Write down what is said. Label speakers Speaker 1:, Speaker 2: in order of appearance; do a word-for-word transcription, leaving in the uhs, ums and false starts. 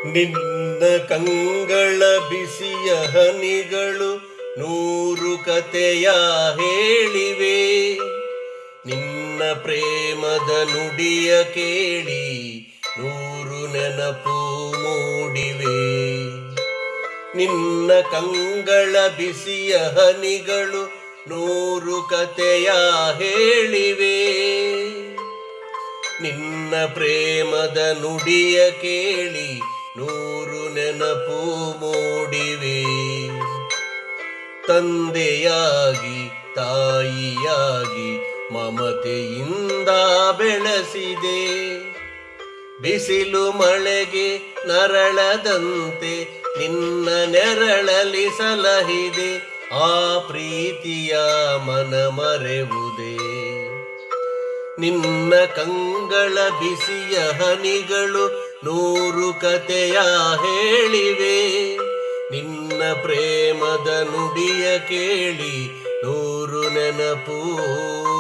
Speaker 1: ನಿನ್ನ ಕಂಗಳ ಬಿಸಿಯ ಹನಿಗಳು ನೂರು ಕತೆಯ ಹೇಳಿವೆ. ನಿನ್ನ ಪ್ರೇಮದ ನುಡಿಯ ಕೇಳಿ ನೂರು ನೆನಪು ಮೂಡಿವೆ. ನಿನ್ನ ಕಂಗಳ ಬಿಸಿಯ ಹನಿಗಳು ನೂರು ಕತೆಯ ಹೇಳಿವೆ. ನಿನ್ನ ಪ್ರೇಮದ ನುಡಿಯ ಕೇಳಿ ನೂರು ನೆನಪು ಮೂಡಿವೆ. ತಂದೆಯಾಗಿ ತಾಯಿಯಾಗಿ ಮಮತೆಯಿಂದ ಬೆಳೆಸಿದೆ. ಬಿಸಿಲು ಮಳೆಗೆ ನರಳದಂತೆ ನಿನ್ನ ನೆರಳಲಿ ಸಲಹಿದೆ. ಆ ಪ್ರೀತಿಯ ಮನ ಮರೆವುದೇ. ನಿನ್ನ ಕಂಗಳ ಬಿಸಿಯ ಹನಿಗಳು ನೂರು ಕತೆಯ ಹೇಳಿವೆ. ನಿನ್ನ ಪ್ರೇಮದ ನುಡಿಯ ಕೇಳಿ ನೂರು ನೆನಪು